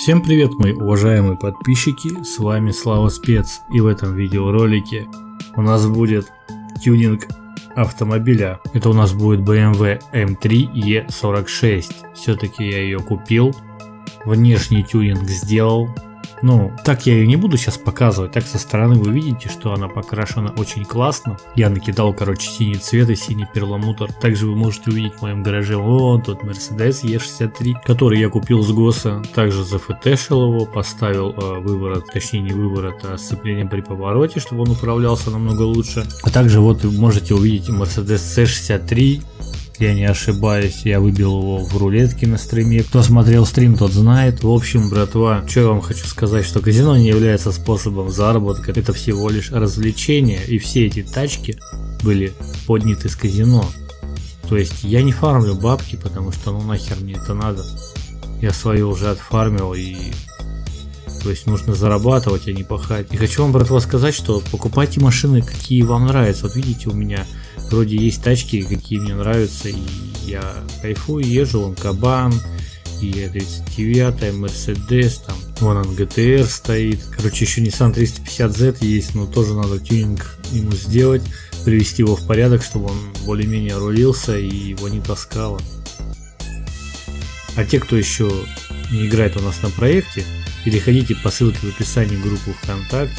Всем привет, мои уважаемые подписчики, с вами Слава Спец, и в этом видеоролике у нас будет тюнинг автомобиля. Это у нас будет BMW M3 E46, все-таки я ее купил, внешний тюнинг сделал. Ну, так я ее не буду сейчас показывать, так со стороны вы видите, что она покрашена очень классно. Я накидал, короче, синий цвет и синий перламутр. Также вы можете увидеть в моем гараже вон тот Mercedes E63, который я купил с ГОСа. Также зафтешил его, поставил выворот, точнее не выворот, а сцепление при повороте, чтобы он управлялся намного лучше. А также вот вы можете увидеть Mercedes C63. Я не ошибаюсь, я выбил его в рулетке на стриме. Кто смотрел стрим, тот знает. В общем, братва, что я вам хочу сказать, что казино не является способом заработка. Это всего лишь развлечение. И все эти тачки были подняты с казино. То есть я не фармлю бабки, потому что ну нахер мне это надо. Я свое уже отфармил, и то есть нужно зарабатывать, а не пахать. И хочу вам, братва, сказать, что покупайте машины, какие вам нравятся. Вот видите, у меня вроде есть тачки, какие мне нравятся, и я кайфую, езжу, вон Кабан, и E39, Mercedes, там, вон он GTR стоит. Короче, еще Nissan 350Z есть, но тоже надо тюнинг ему сделать, привести его в порядок, чтобы он более-менее рулился и его не таскало. А те, кто еще не играет у нас на проекте, переходите по ссылке в описании в группу ВКонтакте.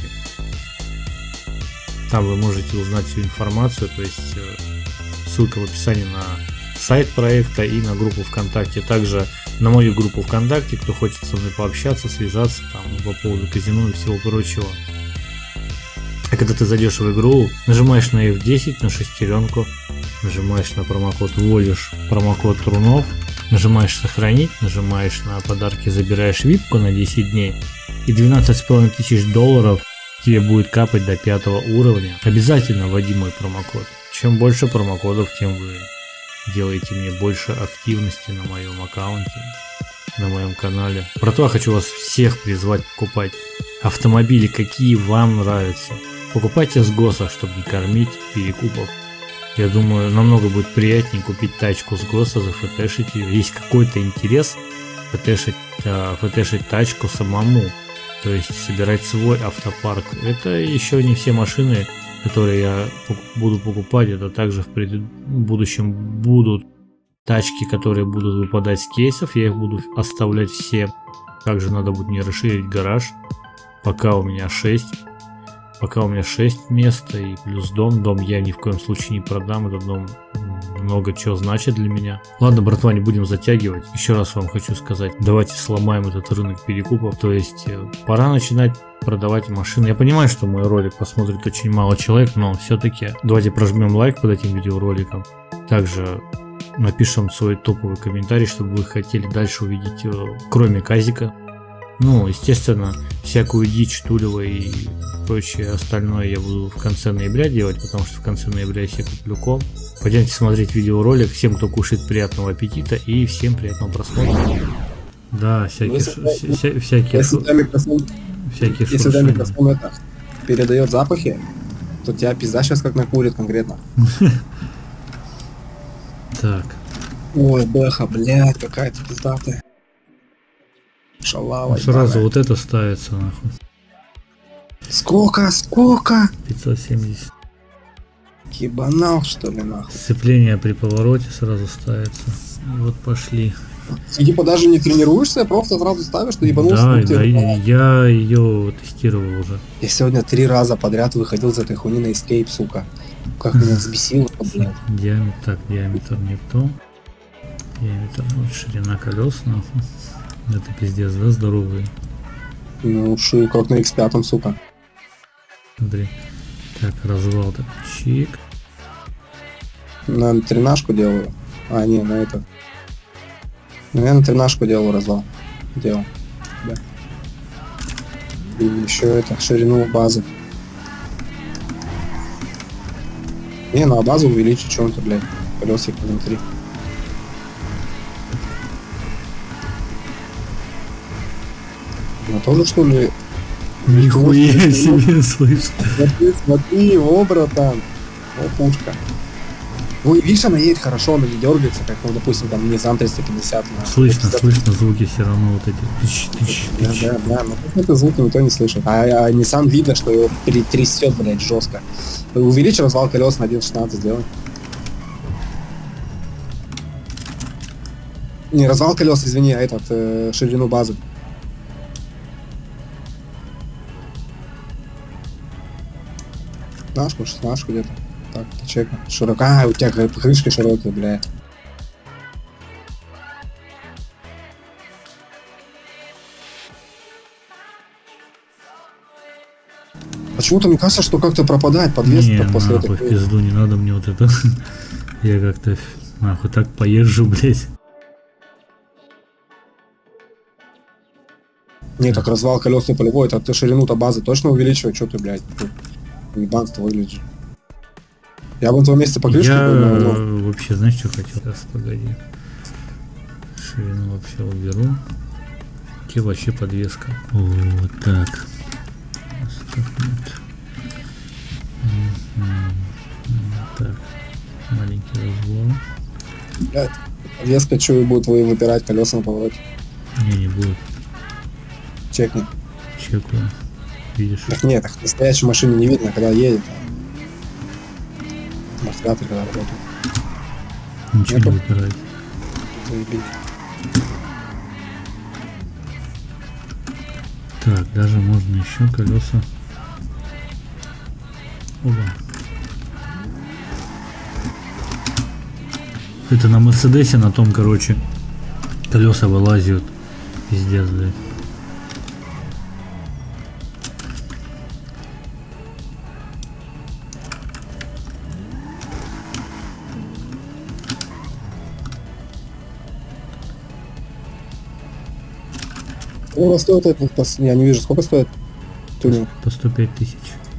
Там вы можете узнать всю информацию, то есть ссылка в описании на сайт проекта и на группу ВКонтакте. Также на мою группу ВКонтакте, кто хочет со мной пообщаться, связаться там по поводу казино и всего прочего. А когда ты зайдешь в игру, нажимаешь на F10, на шестеренку, нажимаешь на промокод, вводишь промокод Трунов, нажимаешь сохранить, нажимаешь на подарки, забираешь випку на 10 дней и 12,5 тысяч долларов тебе будет капать до 5 уровня. Обязательно вводи мой промокод. Чем больше промокодов, тем вы делаете мне больше активности на моем аккаунте, на моем канале. Братва, хочу вас всех призвать покупать автомобили, какие вам нравятся. Покупайте с ГОСа, чтобы не кормить перекупов. Я думаю, намного будет приятнее купить тачку с ГОСа, зафтешить ее. Есть какой-то интерес фтешить тачку самому. То есть собирать свой автопарк. Это еще не все машины, которые я буду покупать. Это также в будущем будут тачки, которые будут выпадать с кейсов. Я их буду оставлять все. Также надо будет мне расширить гараж. Пока у меня 6 мест и плюс дом. Дом я ни в коем случае не продам. Этот дом много чего значит для меня. Ладно, братва, не будем затягивать. Еще раз вам хочу сказать, давайте сломаем этот рынок перекупов. То есть пора начинать продавать машины. Я понимаю, что мой ролик посмотрит очень мало человек, но все-таки давайте прожмем лайк под этим видеороликом. Также напишем свой топовый комментарий, чтобы вы хотели дальше увидеть, кроме казика. Ну, естественно, всякую дичь, тулево и прочее остальное я буду в конце ноября делать, потому что в конце ноября я себе куплю комп. Пойдемте смотреть видеоролик. Всем, кто кушает, приятного аппетита и всем приятного просмотра. Да, всякие если у микрофон это передает запахи, то тебя пизда сейчас как накурит конкретно. Так. Ой, бэха, блядь, какая-то пиздатая. Шалава. Сразу вот это ставится нахуй. Сколько? 570. Ебанал, что ли, нахуй? Сцепление при повороте сразу ставится. И вот пошли. Ты типа даже не тренируешься, просто сразу ставишь, что ебанулся? Да, я ее тестировал уже. Я сегодня 3 раза подряд выходил из этой хуйни на Escape, сука. Как меня взбесило, блядь. Диаметр не то. Диаметр, вот ширина колес, нахуй. Это пиздец, да, здоровые? Ну, ши, как на X5, сука. Смотри. Так, развал так. Чик. На тренажку делаю. А, не, на это. Ну, я на тренажку делаю развал. Да. И еще это, ширину базы. Не, на базу увеличить чем-то, блядь. Колесик внутри. Ну тоже, что ли? Нихуя себе, слышь. Смотри его, братан. Вот пушка. Ну, видишь, она едет хорошо, она не дергается, как, ну, допустим, там, Nissan 350. Слышно звуки все равно вот эти. Да, но это звук никто не слышит. А Nissan видно, что его трясет, блядь, жестко. Увеличь развал колес на 1.16 сделай. Не, развал колес, извини, а этот, ширину базы. Шестнашку где-то. Так, чекай. Широка, у тебя крышки широкие, бля. Почему-то мне кажется, что как-то пропадает подвеска после этого. Не, пизду, не надо мне вот это. Я как-то, нахуй, так поезжу, блядь. Не, так развал колес не полевой, это ты ширину-то базы точно увеличивай, что ты, блядь, ебанство выглядишь. Я бы на твоем месте покрышки... Я вообще, знаешь, что хотел? Сейчас, погоди. Ширину вообще уберу. Где вообще подвеска? Вот так. Так. Маленький развал. Блядь, подвеска что и будет выпирать колеса на повороте? Не будет. Чекни. Чекаю. Видишь? Так нет, так в настоящей машине не видно, когда едет. Амортизатор когда работает. Ничего не выпирает. Заебись. Так, даже можно еще колеса. Оба. Это на Мерседесе, на том, короче, колеса вылазят. Пиздец, блядь. Сколько стоит это? Я не вижу, сколько стоит тюнинг? По 105 тысяч.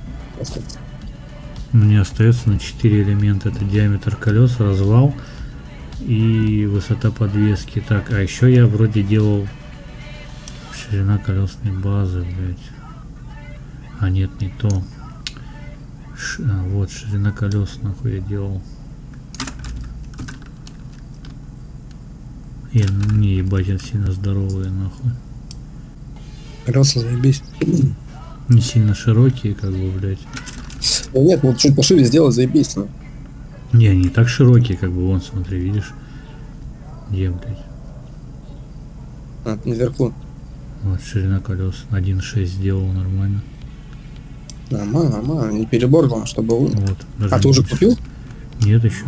Мне остается на 4 элемента. Это диаметр колес, развал и высота подвески. Так, а еще я вроде делал ширина колесной базы, блять. А нет, не то. Вот ширина колес, нахуй я делал. Не ебать, они сильно здоровые, нахуй. Колеса заебись. Не сильно широкие, как бы, блять. Да нет, ну чуть пошире сделать, заебись. Ну. Не, они так широкие, как бы, вон, смотри, видишь? Где, блять? А, наверху. Вот ширина колес 1.6 сделал нормально. Нормально, не перебор, главное, чтобы был. Вот, а ты уже купил? Нет еще.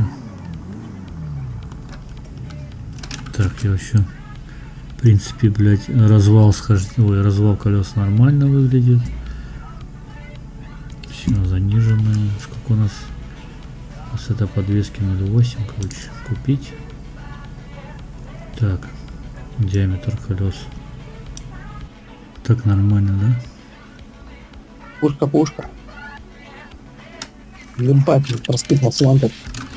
Так, я еще, в принципе, блять, развал развал колес нормально выглядит. Все заниженное. Сколько у нас высота подвески 0.8, короче, купить. Так, диаметр колес. Так нормально, да? Пушка. Лимпать, распит на сланты.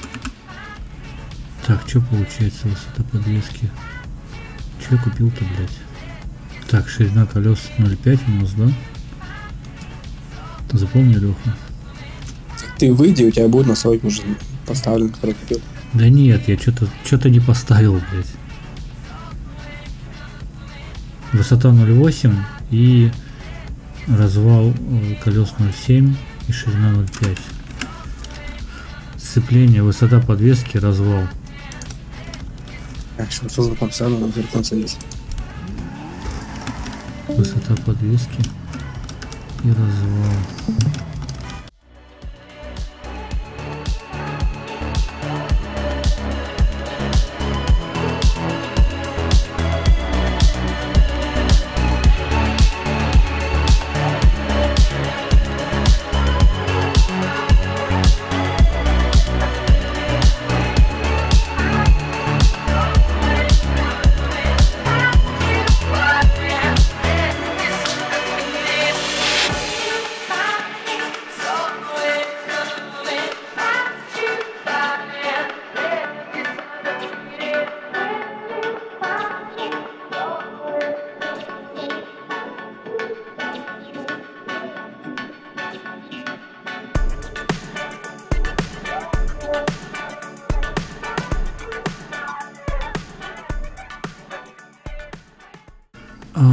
Так, что получается высота подвески? Что я купил-то, блядь? Так, ширина колес 0.5 у нас, да? Запомни, Леха? Ты выйди, у тебя будет настройки уже поставлен, который купил. Да нет, я что-то не поставил, блядь. Высота 0.8 и развал колес 0.7 и ширина 0.5. Сцепление, высота подвески, развал. Что за там цену на телефон садись? Высота подвески и развал.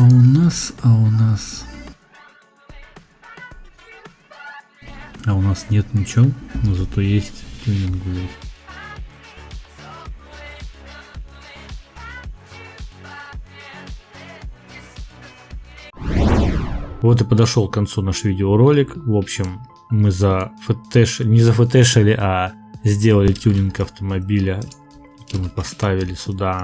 у нас нет ничего, но зато есть тюнинг, блядь. Вот и подошел к концу наш видеоролик. В общем, мы не зафэтешили, а сделали тюнинг автомобиля. Мы поставили сюда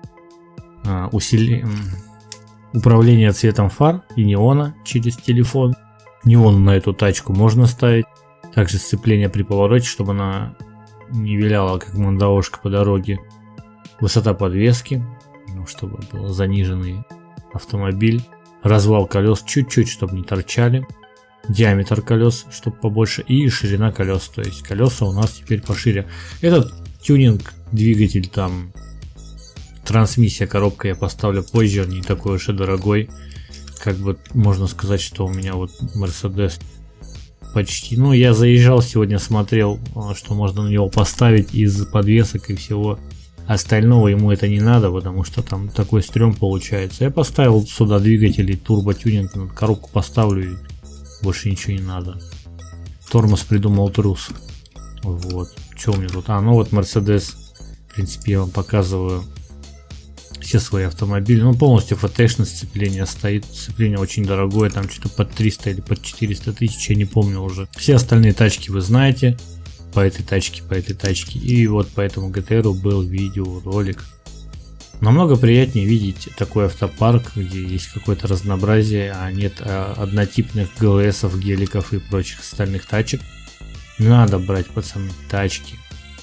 управление цветом фар и неона через телефон. Неон на эту тачку можно ставить. Также сцепление при повороте, чтобы она не виляла как мандавошка по дороге. Высота подвески, чтобы был заниженный автомобиль. Развал колес чуть-чуть, чтобы не торчали. Диаметр колес, чтобы побольше. И ширина колес. То есть колеса у нас теперь пошире. Этот тюнинг, двигатель, там трансмиссия, коробка я поставлю позже. Он не такой уж и дорогой. Как бы можно сказать, что у меня вот Mercedes почти. Ну, я заезжал сегодня, смотрел, что можно на него поставить из подвесок и всего остального. Ему это не надо, потому что там такой стрём получается. Я поставил сюда двигатель и турбо-тюнинг, коробку поставлю и больше ничего не надо. Тормоз придумал трус. Вот. Что у меня тут? Ну вот Mercedes. В принципе, я вам показываю все свои автомобили. Ну, полностью фэтэшное сцепление стоит. Сцепление очень дорогое, там что-то под 300 или под 400 тысяч, я не помню уже. Все остальные тачки вы знаете. По этой тачке. И вот по этому GTR был видеоролик. Намного приятнее видеть такой автопарк, где есть какое-то разнообразие, а нет однотипных ГЛСов, геликов и прочих остальных тачек. Надо брать, пацаны, тачки.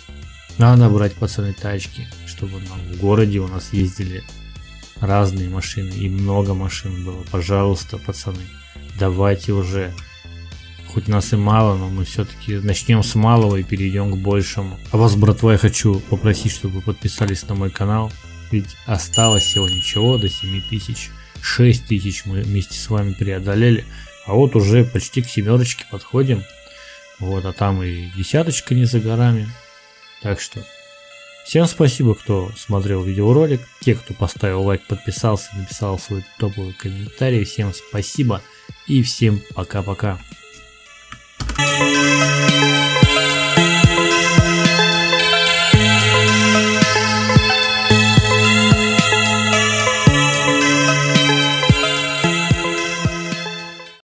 Чтобы в городе у нас ездили разные машины и много машин было. Пожалуйста, пацаны, давайте уже. Хоть нас и мало, но мы все-таки начнем с малого и перейдем к большему. А вас, братва, я хочу попросить, чтобы вы подписались на мой канал. Ведь осталось всего ничего, до 7000. 6000 мы вместе с вами преодолели. А вот уже почти к 7 подходим. Вот, а там и 10 не за горами. Так что всем спасибо, кто смотрел видеоролик. Те, кто поставил лайк, подписался, написал свой топовый комментарий. Всем спасибо и всем пока-пока.